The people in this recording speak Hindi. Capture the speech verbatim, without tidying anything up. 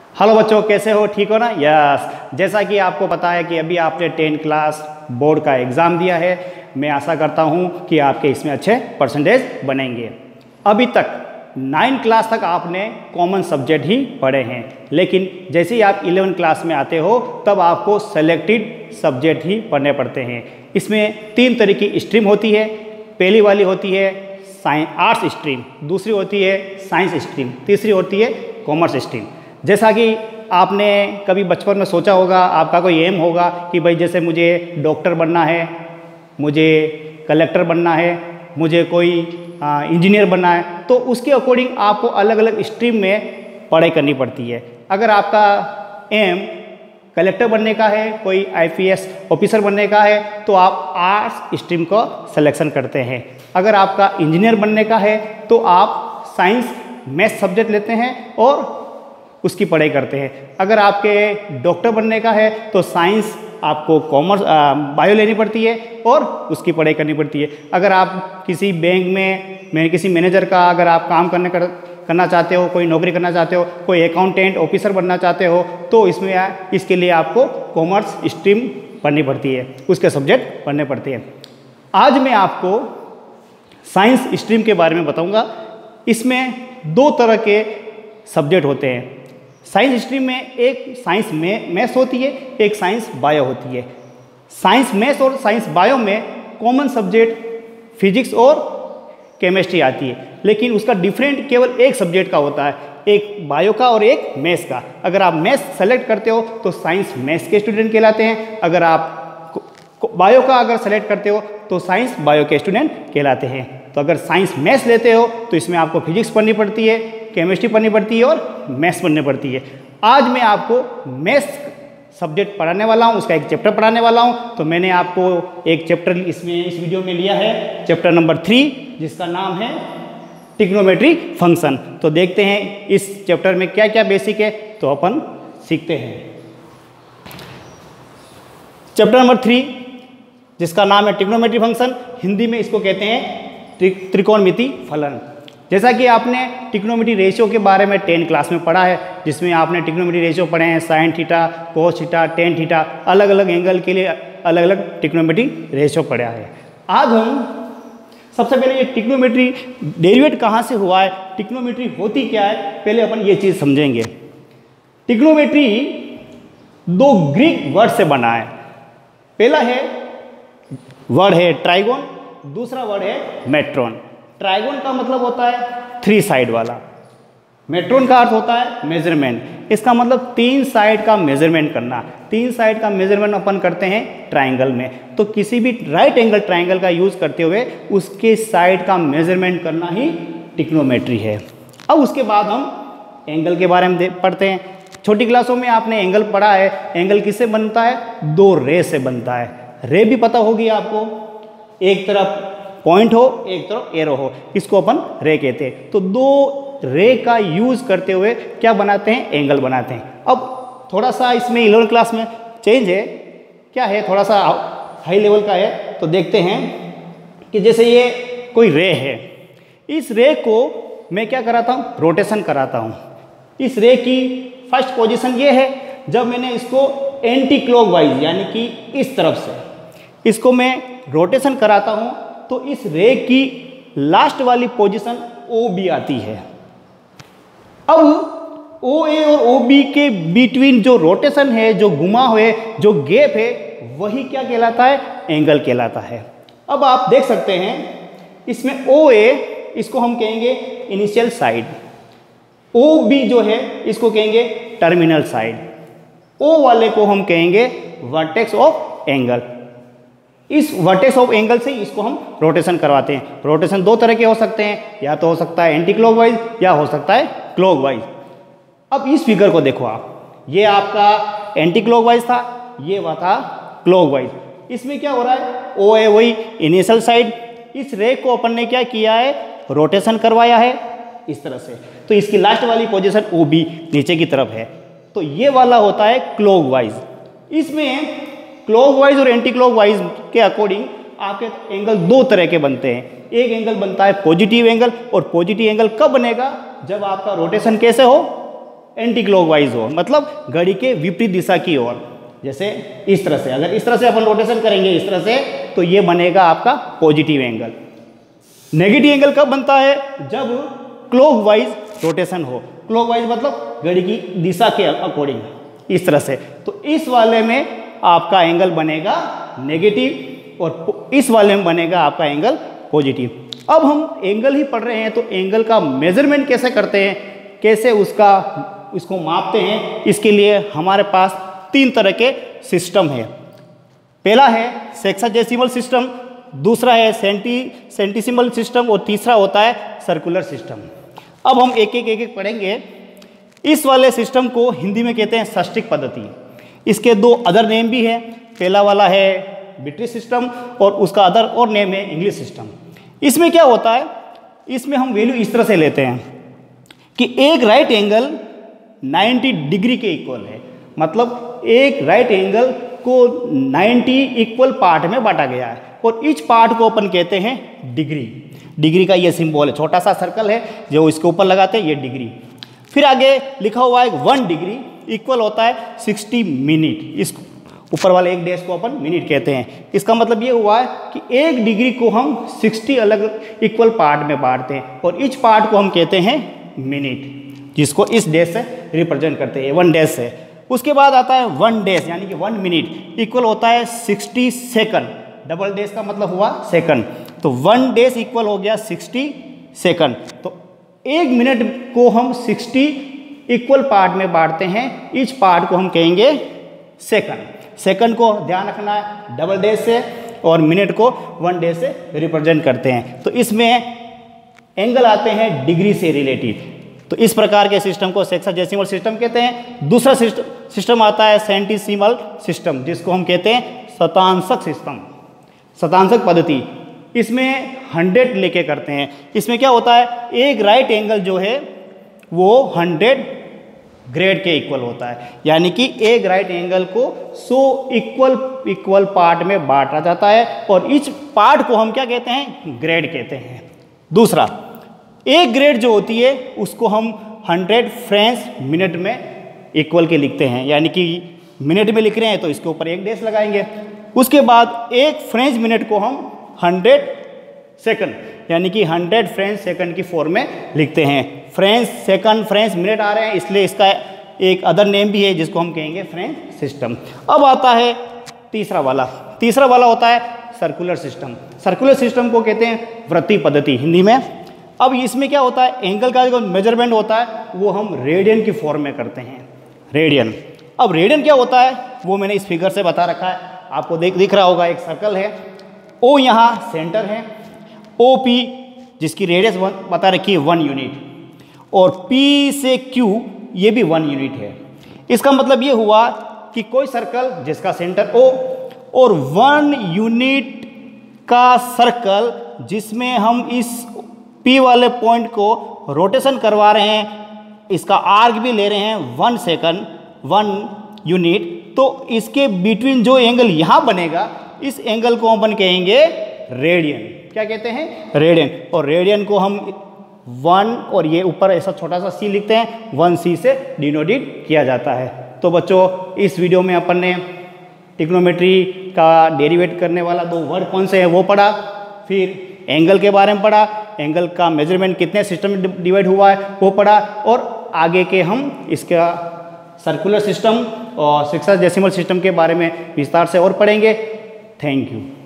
हेलो बच्चों, कैसे हो? ठीक हो ना? यस। जैसा कि आपको पता है कि अभी आपने टेंथ क्लास बोर्ड का एग्ज़ाम दिया है। मैं आशा करता हूं कि आपके इसमें अच्छे परसेंटेज बनेंगे। अभी तक नाइन क्लास तक आपने कॉमन सब्जेक्ट ही पढ़े हैं, लेकिन जैसे ही आप इलेवन क्लास में आते हो तब आपको सेलेक्टेड सब्जेक्ट ही पढ़ने पड़ते हैं। इसमें तीन तरह की स्ट्रीम होती है। पहली वाली होती है साइंस आर्ट्स स्ट्रीम, दूसरी होती है साइंस स्ट्रीम, तीसरी होती है कॉमर्स स्ट्रीम। जैसा कि आपने कभी बचपन में सोचा होगा, आपका कोई एम होगा कि भाई जैसे मुझे डॉक्टर बनना है, मुझे कलेक्टर बनना है, मुझे कोई इंजीनियर बनना है, तो उसके अकॉर्डिंग आपको अलग अलग स्ट्रीम में पढ़ाई करनी पड़ती है। अगर आपका एम कलेक्टर बनने का है, कोई आईपीएस ऑफिसर बनने का है, तो आप आर्ट्स स्ट्रीम को सिलेक्शन करते हैं। अगर आपका इंजीनियर बनने का है तो आप साइंस मैथ सब्जेक्ट लेते हैं और उसकी पढ़ाई करते हैं। अगर आपके डॉक्टर बनने का है तो साइंस आपको कॉमर्स बायो लेनी पड़ती है और उसकी पढ़ाई करनी पड़ती है। अगर आप किसी बैंक में में किसी मैनेजर का अगर आप काम करने कर, करना चाहते हो, कोई नौकरी करना चाहते हो, कोई अकाउंटेंट ऑफिसर बनना चाहते हो, तो इसमें इसके लिए आपको कॉमर्स स्ट्रीम पढ़नी पड़ती है, उसके सब्जेक्ट पढ़ने पड़ते हैं। आज मैं आपको साइंस स्ट्रीम के बारे में बताऊँगा। इसमें दो तरह के सब्जेक्ट होते हैं। साइंस स्ट्रीम में एक साइंस में मैथ्स होती है, एक साइंस बायो होती है। साइंस मैथ्स और साइंस बायो में कॉमन सब्जेक्ट फिजिक्स और केमिस्ट्री आती है, लेकिन उसका डिफरेंट केवल एक सब्जेक्ट का होता है, एक बायो का और एक मैथ्स का। अगर आप मैथ्स सेलेक्ट करते हो तो साइंस मैथ्स के स्टूडेंट कहलाते हैं। अगर आप बायो का अगर सेलेक्ट करते हो तो साइंस बायो के स्टूडेंट कहलाते हैं। तो अगर साइंस मैथ्स लेते हो तो इसमें आपको फिजिक्स पढ़नी पड़ती है, केमिस्ट्री पढ़नी पड़ती है और मैथ्स पढ़नी पड़ती है। आज मैं आपको मैथ्स सब्जेक्ट पढ़ाने वाला हूँ, उसका एक चैप्टर पढ़ाने वाला हूँ। तो मैंने आपको एक चैप्टर इसमें इस वीडियो में लिया है, चैप्टर नंबर थ्री, जिसका नाम है ट्रिग्नोमेट्री फंक्शन। तो देखते हैं इस चैप्टर में क्या क्या बेसिक है, तो अपन सीखते हैं। चैप्टर नंबर थ्री, जिसका नाम है ट्रिग्नोमेट्री फंक्शन, हिंदी में इसको कहते हैं त्रिकोणमिति फलन। जैसा कि आपने ट्रिग्नोमेट्री रेशियो के बारे में टेन क्लास में पढ़ा है, जिसमें आपने ट्रिग्नोमेट्री रेशियो पढ़े हैं, sine theta, cos theta, tan theta, अलग अलग एंगल के लिए अलग अलग ट्रिग्नोमेट्री रेशियो पढ़ा है। आज हम सबसे पहले ये ट्रिग्नोमेट्री डेरिवेट कहाँ से हुआ है, ट्रिग्नोमेट्री होती क्या है, पहले अपन ये चीज़ समझेंगे। ट्रिग्नोमेट्री दो ग्रीक वर्ड से बना है। पहला है वर्ड है ट्राइगोन, दूसरा वर्ड है मेट्रोन। ट्राइगोन का मतलब होता है थ्री साइड वाला, मेट्रोन का अर्थ होता है मेजरमेंट। इसका मतलब तीन साइड का मेजरमेंट करना। तीन साइड का मेजरमेंट अपन करते हैं ट्राइंगल में, तो किसी भी राइट एंगल ट्राइंगल का यूज करते हुए उसके साइड का मेजरमेंट करना ही ट्रिग्नोमेट्री है। अब उसके बाद हम एंगल के बारे में पढ़ते हैं। छोटी क्लासों में आपने एंगल पढ़ा है। एंगल किससे बनता है? दो रे से बनता है। रे भी पता होगी आपको, एक तरफ पॉइंट हो, एक तरफ एरो हो, इसको अपन रे कहते हैं। तो दो रे का यूज करते हुए क्या बनाते हैं? एंगल बनाते हैं। अब थोड़ा सा इसमें इलेवन क्लास में चेंज है, क्या है, थोड़ा सा हाई लेवल का है। तो देखते हैं कि जैसे ये कोई रे है, इस रे को मैं क्या कराता हूँ? रोटेशन कराता हूँ। इस रे की फर्स्ट पोजीशन ये है, जब मैंने इसको एंटी क्लॉकवाइज यानी कि इस तरफ से इसको मैं रोटेशन कराता हूँ, तो इस रे की लास्ट वाली पोजीशन ओ बी आती है। अब ओ ए और ओ बी के बीटवीन जो रोटेशन है, जो घुमा हुए जो गैप है, वही क्या कहलाता है? एंगल कहलाता है। अब आप देख सकते हैं इसमें ओ ए, इसको हम कहेंगे इनिशियल साइड, ओ बी जो है इसको कहेंगे टर्मिनल साइड, ओ वाले को हम कहेंगे वर्टेक्स ऑफ एंगल। इस वर्टेक्स ऑफ एंगल से इसको हम रोटेशन करवाते हैं। रोटेशन दो तरह के हो सकते हैं, या तो हो सकता है एंटी क्लॉकवाइज या हो सकता है क्लॉकवाइज। अब इस फिगर को देखो आप, ये आपका एंटी क्लॉकवाइज था, ये हुआ था क्लॉकवाइज। इसमें क्या हो रहा है? ओ है वही इनिशियल साइड, इस रे को अपन ने क्या किया है? रोटेशन करवाया है इस तरह से। तो इसकी लास्ट वाली पोजीशन ओ बी नीचे की तरफ है, तो ये वाला होता है क्लॉकवाइज। इसमें क्लॉकवाइज और एंटी क्लॉकवाइज के अकॉर्डिंग आपके एंगल दो तरह के बनते हैं। एक एंगल बनता है पॉजिटिव एंगल, और पॉजिटिव एंगल कब बनेगा? जब आपका रोटेशन कैसे हो? एंटी क्लॉकवाइज हो, मतलब घड़ी के विपरीत दिशा की ओर। जैसे इस तरह से, अगर इस तरह से अपन रोटेशन करेंगे इस तरह से, तो ये बनेगा आपका पॉजिटिव एंगल। नेगेटिव एंगल कब बनता है? जब क्लॉकवाइज रोटेशन हो। क्लॉकवाइज मतलब घड़ी की दिशा के अकॉर्डिंग, इस तरह से। तो इस वाले में आपका एंगल बनेगा नेगेटिव और इस वाले में बनेगा आपका एंगल पॉजिटिव। अब हम एंगल ही पढ़ रहे हैं, तो एंगल का मेजरमेंट कैसे करते हैं, कैसे उसका उसको मापते हैं, इसके लिए हमारे पास तीन तरह के सिस्टम है। पहला है सेक्साडेसिमल सिस्टम, दूसरा है सेंटी सेंटीसिमल सिस्टम और तीसरा होता है सर्कुलर सिस्टम। अब हम एक एक एक एक पढ़ेंगे। इस वाले सिस्टम को हिंदी में कहते हैं षष्टिक पद्धति। इसके दो अदर नेम भी हैं। पहला वाला है ब्रिटिश सिस्टम और उसका अदर और नेम है इंग्लिश सिस्टम। इसमें क्या होता है, इसमें हम वैल्यू इस तरह से लेते हैं कि एक राइट एंगल नब्बे डिग्री के इक्वल है, मतलब एक राइट एंगल को नब्बे इक्वल पार्ट में बांटा गया है और इच पार्ट को अपन कहते हैं डिग्री। डिग्री का ये सिंबल है, छोटा सा सर्कल है जो इसके ऊपर लगाते हैं, ये डिग्री। फिर आगे लिखा हुआ है वन डिग्री इक्वल होता है साठ मिनट। इस ऊपर वाले एक डैश को अपन मिनट कहते हैं। इसका मतलब ये हुआ है कि एक डिग्री को हम साठ अलग इक्वल पार्ट में बांटते हैं और इच पार्ट को हम कहते हैं मिनट, जिसको इस डैश से रिप्रेजेंट करते हैं, वन डैश से। उसके बाद आता है वन डैश, यानी कि वन मिनट इक्वल होता है साठ सेकंड। डबल डैश का मतलब हुआ सेकंड, तो वन डैश इक्वल हो गया साठ सेकंड। तो एक मिनट को हम साठ इक्वल पार्ट में बांटते हैं, इच पार्ट को हम कहेंगे सेकंड। सेकंड को ध्यान रखना है डबल डैश से और मिनट को वन डैश से रिप्रेजेंट करते हैं। तो इसमें एंगल आते हैं डिग्री से रिलेटेड। तो इस प्रकार के सिस्टम को सेक्साडेसिमल सिस्टम कहते हैं। दूसरा सिस्टम सिस्टम आता है सेंटीसिमल सिस्टम, जिसको हम कहते हैं शतांशक सिस्टम, शतांशक पद्धति। इसमें हंड्रेड लेके करते हैं। इसमें क्या होता है, एक राइट एंगल जो है वो हंड्रेड ग्रेड के इक्वल होता है, यानी कि एक राइट एंगल को सौ इक्वल इक्वल पार्ट में बांटा जाता है और इच पार्ट को हम क्या कहते हैं, ग्रेड कहते हैं। दूसरा, एक ग्रेड जो होती है उसको हम हंड्रेड फ्रेंच मिनट में इक्वल के लिखते हैं, यानी कि मिनट में लिख रहे हैं तो इसके ऊपर एक डैश लगाएंगे। उसके बाद एक फ्रेंच मिनट को हम हंड्रेड सेकंड, यानी कि हंड्रेड फ्रेंच सेकंड की फॉर्म में लिखते हैं। फ्रेंच सेकंड फ्रेंच मिनट आ रहे हैं, इसलिए इसका एक अदर नेम भी है जिसको हम कहेंगे फ्रेंच सिस्टम। अब आता है तीसरा वाला। तीसरा वाला होता है सर्कुलर सिस्टम। सर्कुलर सिस्टम को कहते हैं वृत्तीय पद्धति हिंदी में। अब इसमें क्या होता है, एंगल का जो मेजरमेंट होता है वो हम रेडियन की फॉर्म में करते हैं, रेडियन। अब रेडियन क्या होता है वो मैंने इस फिगर से बता रखा है, आपको देख दिख रहा होगा। एक सर्कल है, ओ यहाँ सेंटर है, ओ पी जिसकी रेडियस बता रखी है वन यूनिट, और पी से क्यू ये भी वन यूनिट है। इसका मतलब ये हुआ कि कोई सर्कल जिसका सेंटर ओ और वन यूनिट का सर्कल जिसमें हम इस पी वाले पॉइंट को रोटेशन करवा रहे हैं, इसका आर्क भी ले रहे हैं वन सेकंड वन यूनिट, तो इसके बिटवीन जो एंगल यहाँ बनेगा इस एंगल को अपन कहेंगे रेडियन। क्या कहते हैं, रेडियन। और रेडियन को हम वन और ये ऊपर ऐसा छोटा सा सी लिखते हैं, वन सी से डिनोटेड किया जाता है। तो बच्चों इस वीडियो में अपन ने ट्रिग्नोमेट्री का डेरिवेट करने वाला दो वर्ड कौन से हैं वो पढ़ा, फिर एंगल के बारे में पढ़ा, एंगल का मेजरमेंट कितने सिस्टम में डिवाइड हुआ है वो पढ़ा, और आगे के हम इसका सर्कुलर सिस्टम और सेक्साडेसिमल सिस्टम के बारे में विस्तार से और पढ़ेंगे। Thank you.